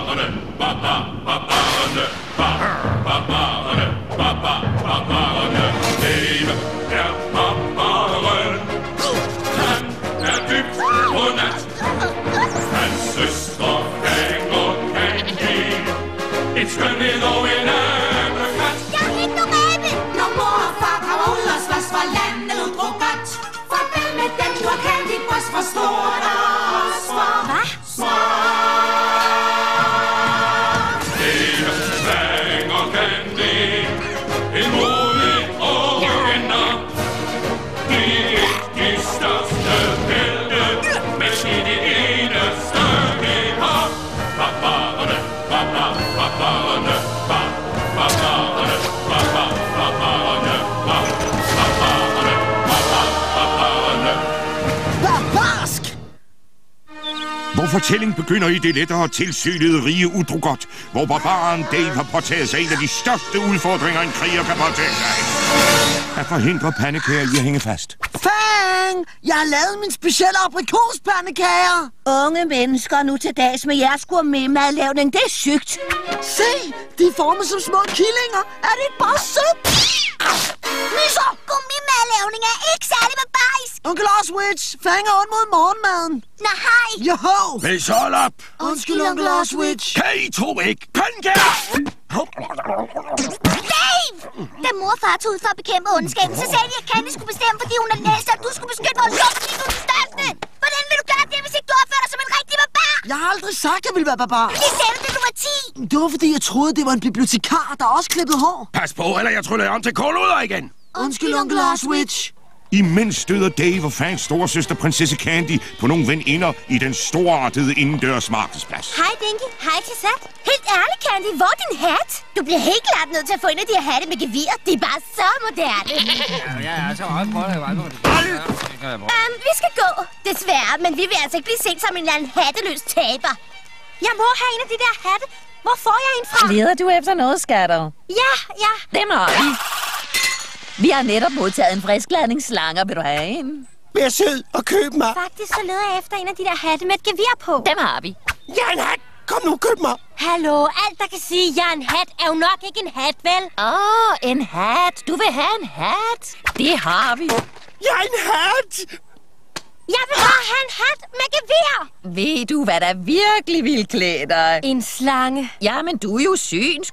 barbarerne, barbarerne, barbarerne, barbarerne. Dave er barbaren. Han er dybt på nat. Hans søstre fanger Candy. En skønhed og en abekat. Jeg er ikke nogen abe. Når mor og far kommer ud og slås for landet udrug godt. Farvel med den, du har Candy bryst for stort og småt. Hvad? Småt. Dave fanger Candy. En modig og venner. De er de største helte, men de er de eneste, vi har. Barbarerne, barbarerne, barbarerne, barbarerne, barbarerne. Barbarsk! Hvor fortællingen begynder i det lettere tilsynede rige Udrugot, hvor barbaren Dave har påtaget sig en af de største udfordringer, en kriger kan påtage sig. At forhindre pandekager i at hænge fast. Fang! Jeg har lavet min specielle aprikospandekager! Unge mennesker nu til dags med jeres gourmet-madlavning, det er sygt. Se! De er formet som små killinger. Er det ikke bare sødt? Nisser! Gourmet-madlavning er ikke særlig barbarisk. Onkel Oswitch, Fang er ondt mod morgenmaden. Nej. Joho! Hvis hold op! Undskyld, onkel Oswitch. Kan I to ikke? Pandekager! Dave! Da mor og far tog ud for at bekæmpe ondskaben, så sagde de, at Candy skulle bestemme, fordi hun er den ældste, og du skulle beskytte vores luft, fordi du er den største. Hvordan vil du gøre det, hvis ikke du opfører dig som en rigtig barbar? Jeg har aldrig sagt, at jeg ville være barbar. Det sagde du, da du var 10. Det var, fordi jeg troede, det var en bibliotekar, der også klippede hår. Pas på, eller jeg tryller om til kåluder igen. Undskyld, onkel Oswitch. Imens støder Dave og Fangs storesøster, prinsesse Candy, på nogle veninder i den storartede indendørs markedsplads. Hej, Dinky. Hej, Tissat. Helt ærligt, Candy. Hvor er din hat? Du bliver helt klart nødt til at få en af de her hatte med gevir. De er bare så moderne. Vi skal gå. Desværre, men vi vil altså ikke blive set som en eller anden hatteløs taber. Jeg må have en af de der hatte. Hvor får jeg en fra? Leder du efter noget, skatter? Ja. Dem har vi. Vi har netop modtaget en friskladningsslange. Vil du have en? Vær sød og køb mig. Faktisk så leder jeg efter en af de der hatte med et gevir på. Dem har vi. Jeg er en hat. Kom nu, køb mig. Hallo, alt der kan sige, jeg er en hat, er jo nok ikke en hat, vel? En hat. Du vil have en hat. Det har vi. Jeg er en hat. Jeg vil bare have en hat med gevir. Ved du, hvad der virkelig vil klæde dig? En slange. Jamen, du er jo synsk.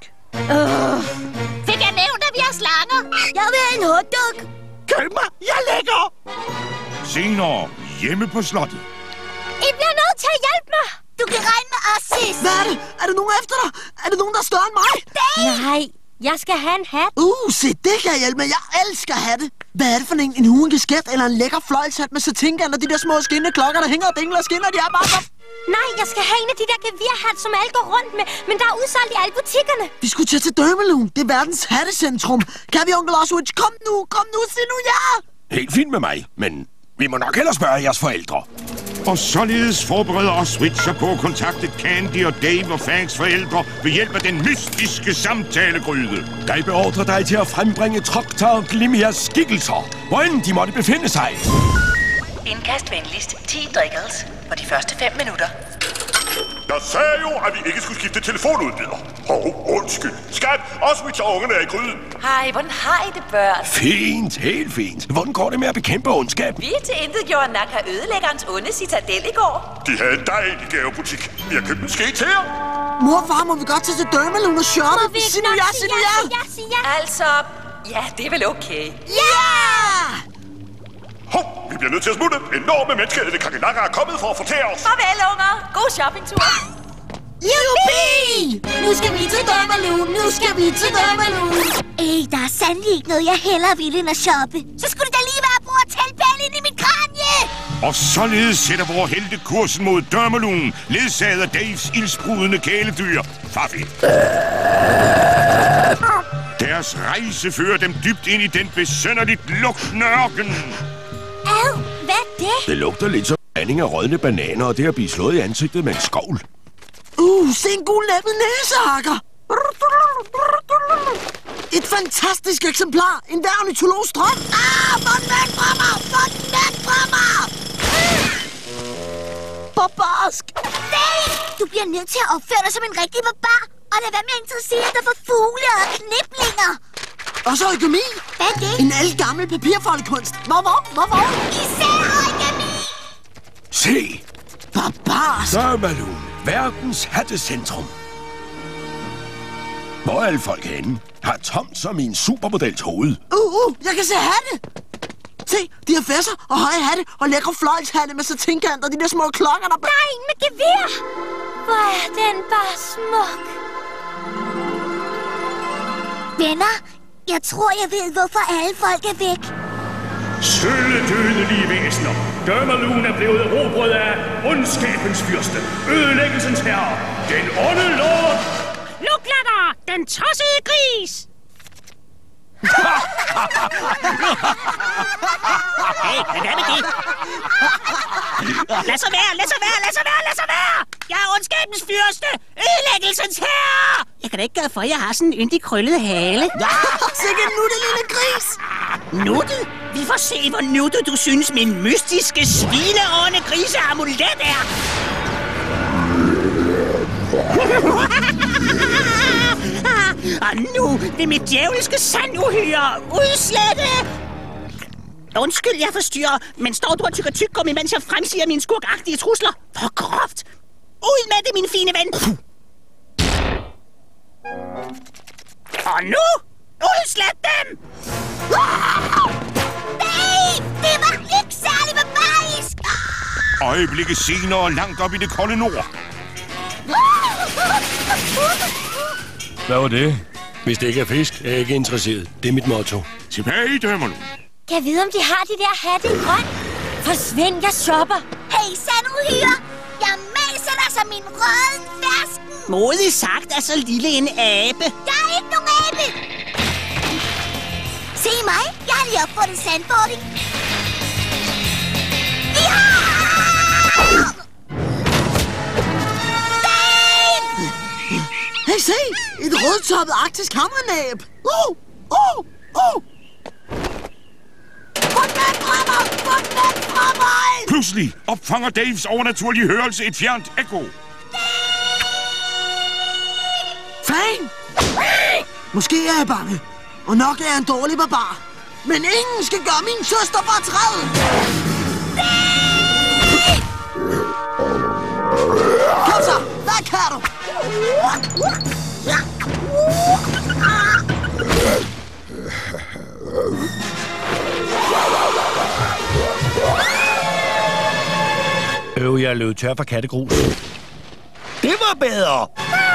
Fik jeg nævnt, at vi har slanger? Jeg vil have en hotdog. Køb mig. Jeg er lækker. Senere, hjemme på slottet. I bliver nødt til at hjælpe mig. Du kan regne med os, sis. Hvad er det? Er der nogen efter dig? Er der nogen, der er større end mig? Nej, jeg skal have en hat. Se, det kan jeg hjælpe med. Jeg elsker hatte. Hvad er det for en? En huenkasket eller en lækker fløjlshat med satinkan og de der små skinnende klokker, der hænger og dingler og skinner? De er bare så... Nej, jeg skal have en af de der gevirhat, som alle går rundt med, men der er udsolgt i alle butikkerne. Vi skulle tage til Dørmeloon. Det er verdens hattecentrum. Kan vi, onkel Oswitch? Kom nu, sig nu ja! Helt fint med mig, men vi må nok hellere spørge jeres forældre. Og således forbereder Oswitch sig på at kontakte Candy og Dave og Fangs forældre ved hjælp af den mystiske samtalegryde. Jeg beordrer dig til at frembringe Trokta og Glimmias skikkelser, hvor end de måtte befinde sig. Indkast venligst 10 drikkels for de første 5 minutter. Jeg sagde jo, at vi ikke skulle skifte telefonudbyder. Undskyld. Skat, Oswitch og ungerne er i gryden. Hej, hvordan har I det, børn? Fint, helt fint. Hvordan går det med at bekæmpe ondskab? Vi tilintetgjorde Naka ødelæggerens onde citadel i går. De havde en dejlig gavebutik. Vi har købt en ske til jer. Mor og far, må vi godt tage til Dørmeloon og shoppe? Må vi ikke Sig nu nok ja. sige ja? Altså, ja, det er vel okay. Ja! Hov, vi bliver nødt til at smutte. Enorme menneskeædende kakelakker er kommet for at fortære os. Farvel, unger. God shoppingtur. Jubi! Nu skal vi til Dørmeloon. Der er sandelig ikke noget, jeg hellere vil end at shoppe. Så skulle det da lige være at bruge tælpæl ind i mit kranje. Og således sætter vores helte kursen mod Dørmeloon, ledsaget af Daves ildsprudende kæledyr, Faffi. Deres rejse fører dem dybt ind i den besynderligt lugtende ørken. Hvad er det? Det lugter lidt som blanding af rådne bananer og det at blive slået i ansigtet med en skovl. Se en god læbet næsehakker. Et fantastisk eksemplar. En hver ornitologs drøm. Få den væk fra mig! Barbarsk. Dave! Du bliver nødt til at opføre dig som en rigtig barbar, og lad være med at interessere dig for fugle og kniblinger. Og så origami. Hvad er det? En ældgammel papirfoldekunst. Hvorfor? Især origami! Se! Barbars. Dørmalun, verdens hattecentrum. Hvor er alle folk henne? Har tomt som i en supermodels hoved. Jeg kan se hatte. Se, de har fæsser og høje hatte og lækre fløjlshatte med satinkanter og de der små klokker, der... Der er en med gevær! Hvor er den bare smuk. Venner, jeg tror, jeg ved, hvorfor alle folk er væk. Sølle dødelige væsener. Dørmalun er blevet erobret af ondskabens fyrste, ødelæggelsens herre, den onde lord. Luklatter, den tossede gris! Hey, hvad er med det? Lad så være! Jeg er ondskabens fyrste, ødelæggelsens herre! Jeg kan da ikke gøre for, at jeg har sådan en yndig krøllet hale. Ja, sikkert nuttet lille gris! Nuttet? Vi får se, hvor nuttet du synes min mystiske svineårende griseamulet er. Og nu vil mit djævelske sanduhyre udslette! Undskyld, jeg forstyrrer, men står du og tykker tyggegummi, mens jeg fremsiger mine skurkagtige trusler? For groft! Ud med det, min fine ven! Og nu, udslet dem! Nej, det var ikke særlig barbarisk! Øjeblikket senere langt op i det kolde nord. Hvad var det? Hvis det ikke er fisk, er jeg ikke interesseret. Det er mit motto. Tilbage i Dørmalun. Kan jeg vide, om de har de der hatte i grøn? Forsvind, jeg shopper. Hey, sanduhyre! Jeg maser dig som min røden fersken. Modigt sagt er så lille en abe. Jeg er ikke nogen abe. Se mig, jeg har lige opfundet sandboarding. Ja! Hey, se! Et rødtoppet arktisk hammernæb! Gå væk fra mig! Pludselig opfanger Daves overnaturlige hørelse et fjernt ekko. Fang! Måske er jeg bange, og nok er jeg en dårlig barbar. Men ingen skal gøre min søster fortræd! Kom så! Hvad kan du? Jeg løb tør for kattegrus. Det var bedre.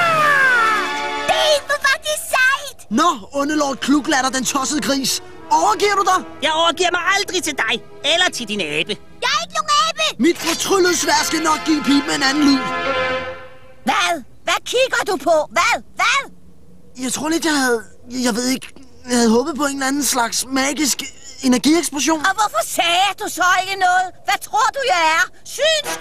Det var faktisk sejt. Nå, ondelord Kluglatter, den tossede gris. Overgiver du dig? Jeg overgiver mig aldrig til dig, eller til din abe. Jeg er ikke nogen abe. Mit fortryllede sværd skal nok give pipen en anden lyd. Hvad? Hvad kigger du på? Hvad? Jeg tror lidt, jeg ved ikke, jeg havde håbet på en eller anden slags magisk energieksplosion. Og hvorfor sagde du så ikke noget? Hvad tror du, jeg er? Synsk?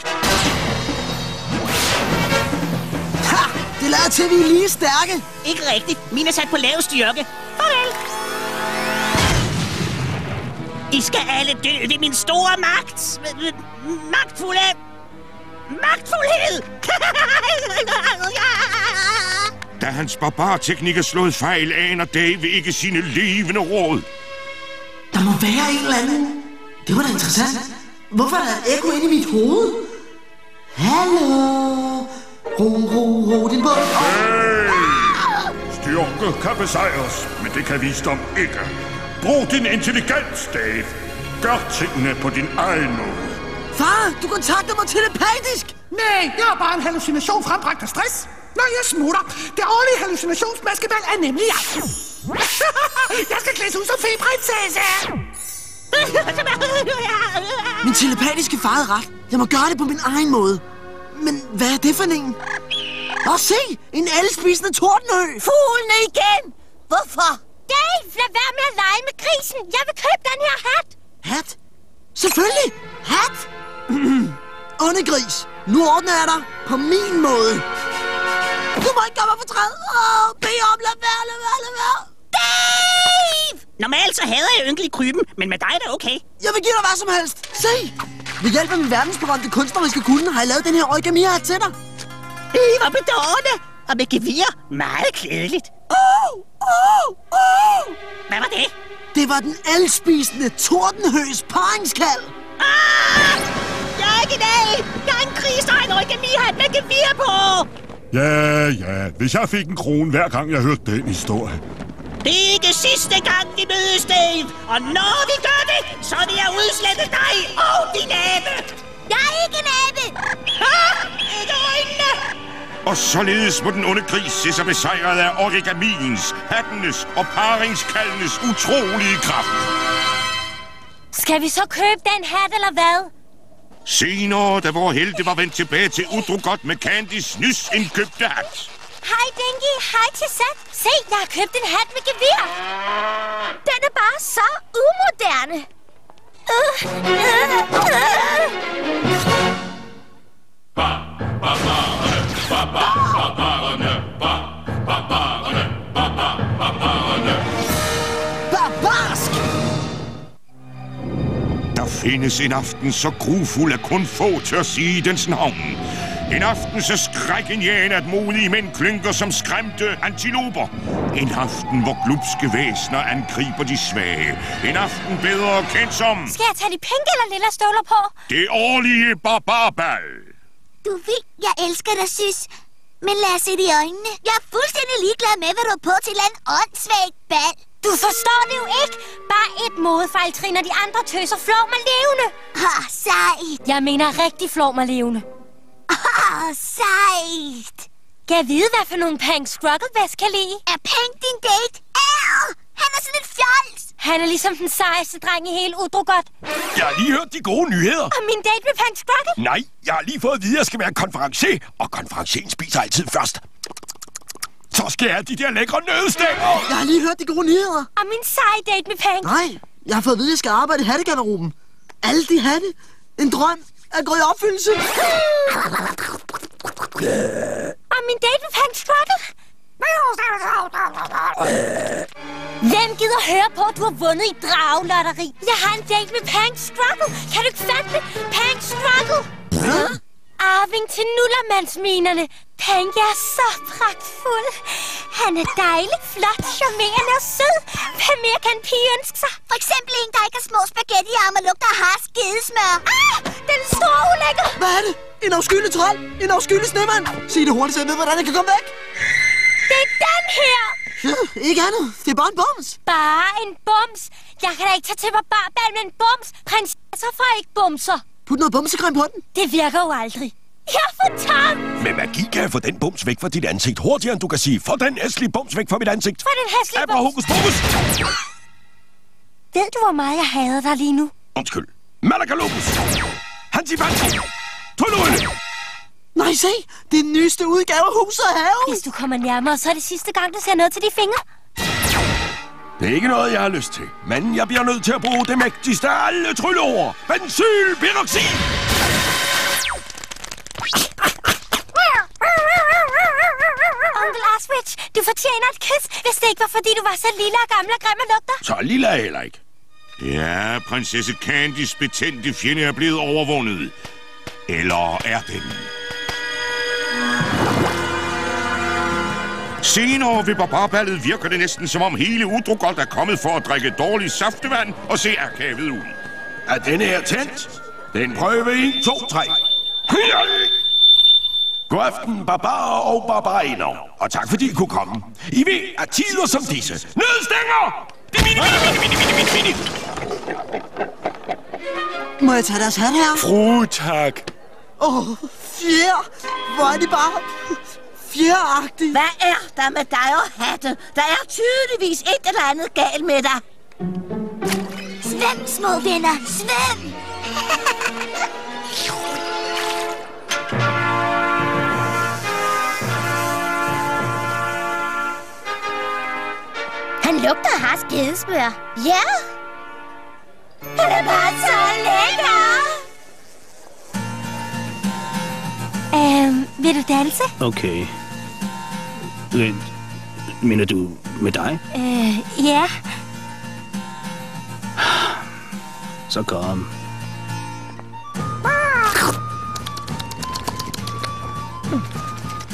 Ha! Det lader til, at vi er lige stærke. Ikke rigtigt. Min er sat på lav styrke. Farvel. I skal alle dø ved min store magt. Magtfuldhed. Da hans barbarteknik er slået fejl, aner Dave ikke sine levende råd. Der må være en eller anden. Det var da interessant. Hvorfor er der et ekko inde i mit hoved? Hallo? Ro din båd. Hey! Styrke kan besejres, men det kan visdom ikke. Brug din intelligens, Dave. Gør tingene på din egen måde. Far, du kontakter mig telepatisk. Nej, jeg er bare en hallucination frembragt af stress. Når jeg smutter. Det årlige hallucinationsmaskebal er nemlig jeg. Jeg skal klædes ud som feprinsesse. Min telepatiske far havde ret. Jeg må gøre det på min egen måde. Men hvad er det for en? Åh, se! En elspisende tordenø! Fuglene igen! Hvorfor? Dave, lad være med at lege med grisen. Jeg vil købe den her hat. Hat? Selvfølgelig! Hat! Onde gris, nu ordner jeg dig på min måde. Du må ikke gøre mig fortræd. Bed om, lad være. Dave! Normalt så hader jeg ynkelig kryben, men med dig er det okay. Jeg vil give dig hvad som helst. Se! Ved hjælp af min verdensberømte kunstneriske kunde har jeg lavet den her origami-hat til dig. Hvor bedårende! Og med gevir. Meget klædeligt. Hvad var det? Det var den elspisende tordenhøs paringskald. Jeg er ikke en al! Jeg er en gris, der har en origami-hat med gevir på! Ja. Hvis jeg fik en krone hver gang, jeg hørte den historie. Det er ikke sidste gang, vi mødes, Dave. Og når vi gør det, så vil jeg udslette dig og din abe. Jeg er ikke en abe! Ikke øjnene! Og således må den onde gris se sig besejret af origamiens, hattenes og paringskaldenes utrolige kraft. Skal vi så købe den hat, eller hvad? Senere, da vores helte var vendt tilbage til Udrugot med Candys nys indkøbte hat. Hej, Dinky. Hej til Sat. Se, jeg har købt en hat med gevir. Den er bare så umoderne. Barbarsk! Der findes en aften så grufuld, at kun få tør sige dens navn. En aften så skrækindjagende, at modige mænd klynker som skræmte antiloper. En aften, hvor glupske væsner angriber de svage. En aften bedre kendt som... Skal jeg tage de pink eller lilla støvler på? Det årlige barbarbal. Du ved, jeg elsker dig, Sys. Men lad os se det i øjnene. Jeg er fuldstændig ligeglad med, hvad du er på til en åndssvagt bal. Du forstår det jo ikke. Bare et modefejl, Trin, og de andre tøser flår mig levende. Sejt. Jeg mener rigtig flår mig levende. Sejt. Kan jeg vide, hvad for nogle Pank Struggle bedst kan lide? Er Pank din date? Han er sådan et fjols. Han er ligesom den sejeste dreng i hele Udrugot. Jeg har lige hørt de gode nyheder. Og min date med Pank Struggle? Nej, jeg har lige fået at vide, at jeg skal være konferencier. Og konferencien spiser altid først. Så skal jeg have de der lækre nødstænger. Jeg har lige hørt de gode nyheder. Og min seje date med Pank. Nej, jeg har fået at vide, at jeg skal arbejde i hattegarderoben. Alle de hatte. En drøm er gået i opfyldelse. Og min date med Pank Struggle? Hvem gider høre på, at du har vundet i draglotteri? Jeg har en date med Pank Struggle. Kan du ikke fatte det? Pank Struggle. Arving til nullermandsminerne. Pank er så pragtfuld. Han er dejlig, flot, charmerende og sød. Hvad mere kan en pige ønske sig? For eksempel en, der ikke har små spaghetti-arme og lugter af harsk gedesmør. Den er stor ulækker. Hvad er det? En afskyelig trold? En afskyelig snemand? Sig det hurtigt, så jeg ved, hvordan jeg kan komme væk. Det er den her. Ja, ikke andet. Det er bare en bums. Bare en bums? Jeg kan da ikke tage til barbarbal med en bums. Prinsesser får ikke bumser. Put noget bumsecreme på den. Det virker jo aldrig. Jeg er for tam. Med magi kan jeg få den bums væk fra dit ansigt hurtigere, end du kan sige. Få den hæslige bums væk fra mit ansigt. Få den hæslige bums. Hokus pokus. Ved du, hvor meget jeg hader dig lige nu? Undskyld. Malakalopus. Hansi Pansi. Tolluene. Nej, se. Det er den nyeste udgave af Hus og Have. Hvis du kommer nærmere, så er det sidste gang, du ser noget til de fingre. Det er ikke noget, jeg har lyst til. Men jeg bliver nødt til at bruge det mægtigste af alle trylleord. Benzylperoxid. Onkel Oswich, du fortjener et kys, hvis det ikke var, fordi du var så lille og gammel og grim og lugter. Så lille er jeg heller ikke. Ja, prinsesse Candys betændte fjende er blevet overvundet. Eller er den? Senere ved barbarballet virker det næsten som om hele Udrugot er kommet for at drikke dårlig saftevand og se akavet ud. Er denne her tændt? Den prøve 1, 2, 3. God aften, barbarer og barbariner. Og tak fordi I kunne komme. I ved, at tider som disse. Nødstænger! Må jeg tage deres hat her? Fru, tak. Fjer. Hvor er de bare fjeragtige. Hvad er der med dig og hatte? Der er tydeligvis et eller andet galt med dig. Svøm, små venner. Svøm! Han lugter af harsk gedesmør. Ja. Han er bare så lækker. Vil du danse? Okay. Mener du med dig? Ja. Så kom.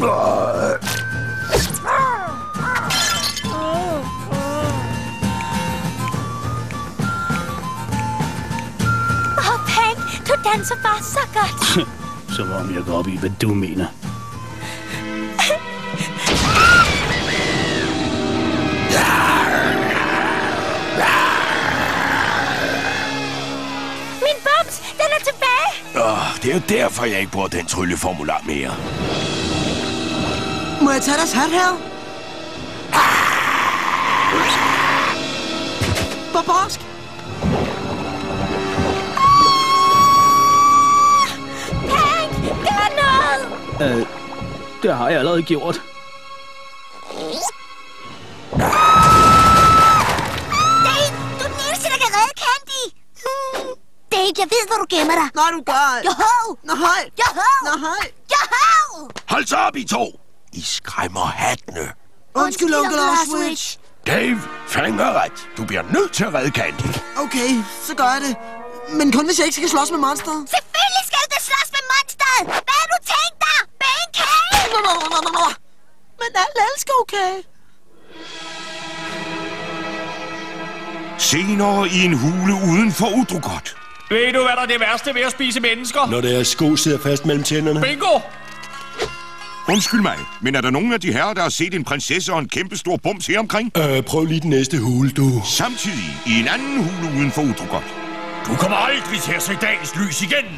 Hank, du danser bare så godt. Som om jeg går op i, hvad du mener. Min bums, den er tilbage. Det er jo derfor, jeg ikke bruger den trylleformular mere. Må jeg tage deres hat her? Barbarsk! Hank, gør noget! Det har jeg allerede gjort. Dave, du er den eneste, der kan redde Candy. Dave, jeg ved, hvor du gemmer dig. Nej, du gør ikke. Joho! Nej. Joho! Nej. Joho! Hold så op, I to! I skræmmer hattene. Undskyld, onkel Oswich. Dave, Fang har ret. Du bliver nødt til at redde Candy. Okay, så gør jeg det. Men kun hvis jeg ikke skal slås med monsteret. Selvfølgelig skal du da slås med monsteret. Hvad har du tænkt dig? Med en kage? Men alle elsker okay. Senere i en hule uden for Udrugot. Ved du, hvad der er det værste ved at spise mennesker? Når deres sko sidder fast mellem tænderne. Bingo! Undskyld mig, men er der nogen af de herrer, der har set en prinsesse og en kæmpestor bums her omkring? Prøv lige den næste hule, du. Samtidig i en anden hule uden for Udrugot. Du kommer aldrig til at se dagens lys igen.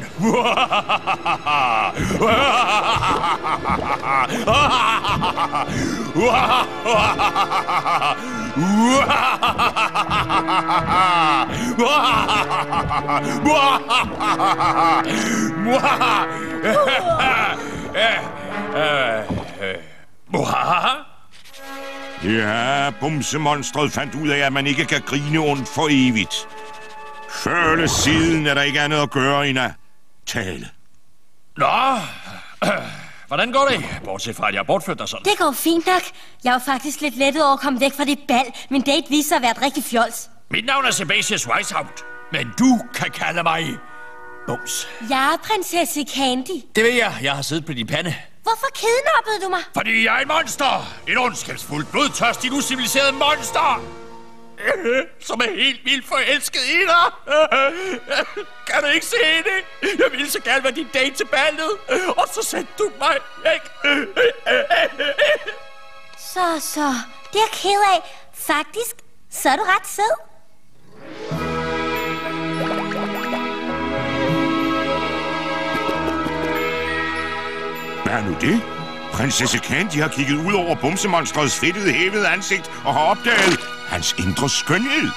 Ja, bumsemonstret fandt ud af, at man ikke kan grine ondt for evigt. Før eller siden er der ikke andet at gøre end at tale. Nå, hvordan går det? Bortset fra, at jeg har bortført dig sådan. Det går fint nok. Jeg var faktisk lidt lettet over at komme væk fra det bal. Min date viste sig at være et rigtig fjols. Mit navn er Sebastius Weishaupt, men du kan kalde mig Bums. Jeg er prinsesse Candy. Det ved jeg. Jeg har siddet på din pande. Hvorfor kidnappede du mig? Fordi jeg er et monster. Et ondskabsfuldt, blodtørstigt, uciviliseret monster. Som er helt vildt forelsket i dig. Kan du ikke se det? Jeg ville så gerne være din date til ballet. Og så sendte du mig væk. Så. Det er jeg ked af. Faktisk, så er du ret sød. Hvad er nu det? Prinsesse Candy har kigget ud over bumsemonstrets fedtede, hævede ansigt og har opdaget hans indre skønhed.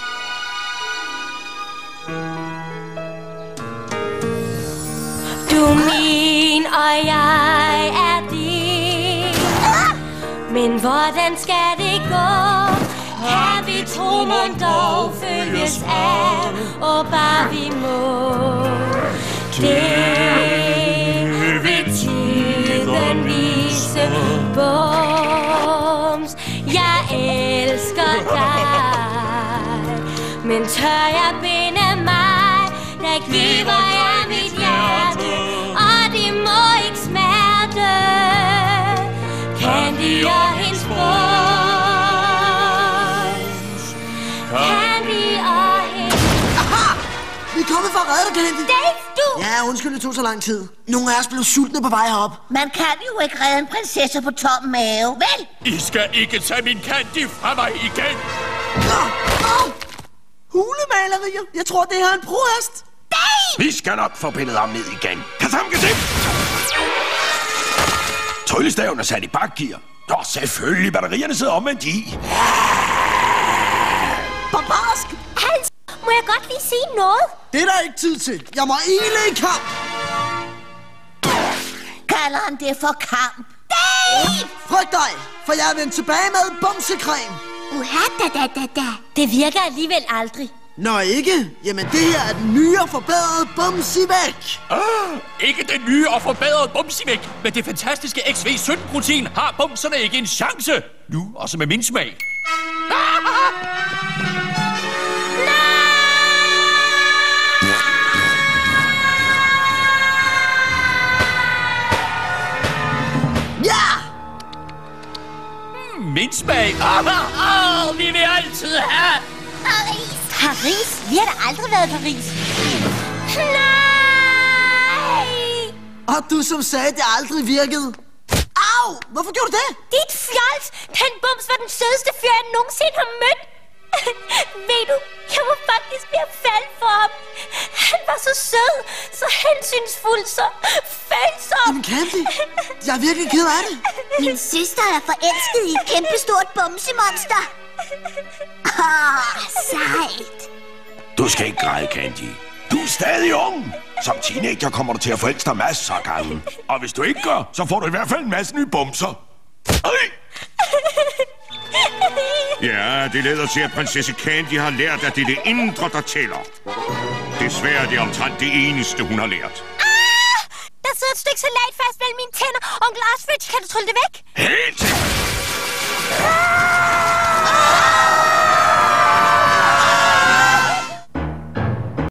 Du er min, og jeg er din. Men hvordan skal det gå? Kan vi to mon dog følges ad, og bare vi må? Det vil tiden vise. Bums, jeg elsker dig. Men tør jeg binde mig, der giver jeg mit hjerte, og det må ikke smerte. Candy og hendes bums. Candy og hendes... Aha! Vi er kommet for at redde dig, Candy. Dave, du! Ja, undskyld, det tog så lang tid. Nogle af os blev sultne på vej herop. Man kan jo ikke redde en prinsesse på tom mave, vel? I skal ikke tage min Candy fra mig igen. Hulemalerier. Jeg tror, det her er en prohest. Vi skal nok få pillet ham ned igen. Katamkatim! Tryllestaven er sat i bakgear. Nå, selvfølgelig. Batterierne sidder omvendt i. Barbarsk! Hans, må jeg godt lige sige noget? Det er der ikke tid til. Jeg må ile i kamp. Kalder han det for kamp? Dave! Frygt dig, for jeg er vendt tilbage med bumsekrem. Da. Det virker alligevel aldrig. Nå ikke? Jamen det her er den nye og forbedrede Bumsivæk. Ikke den nye og forbedrede Bumsivæk. Med det fantastiske XV17-protein har bumserne ikke en chance. Nu også med min smag. Ja! Min smag. Vi vil altid have... Paris. Paris? Vi har da aldrig været i Paris. Nej! Og du som sagde, det aldrig virkede. Au! Hvorfor gjorde du det? Dit fjols! Den bums var den sødeste fyr, jeg nogensinde har mødt. Ved du, jeg var faktisk ved at falde for ham. Han var så sød, så hensynsfuld, så følsom. Jamen Candy, jeg er virkelig ked af det. Min søster er forelsket i et kæmpestort bumsemonster. Sejt. Du skal ikke græde, Candy. Du er stadig ung. Som teenager kommer du til at forelske dig masser af gange. Og hvis du ikke gør, så får du i hvert fald en masse nye bumser. Ja, det leder til, at prinsesse Candy har lært, at det er det indre, der tæller. Desværre det er omtrent det eneste, hun har lært. Der sidder et stykke salat fast mellem mine tænder. Onkel Ostrich, kan du trylle det væk? Helt sikkert.